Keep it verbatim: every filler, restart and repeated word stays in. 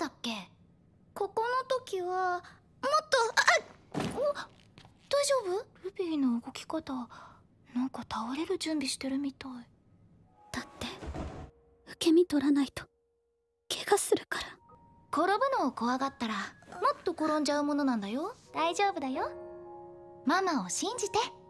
だっけ？ここの時はもっと、あっ、お、大丈夫？ルビーの動き方なんか倒れる準備してるみたい。 だって受け身取らないと怪我するから。 転ぶのを怖がったらもっと転んじゃうものなんだよ。大丈夫だよ。ママを信じて。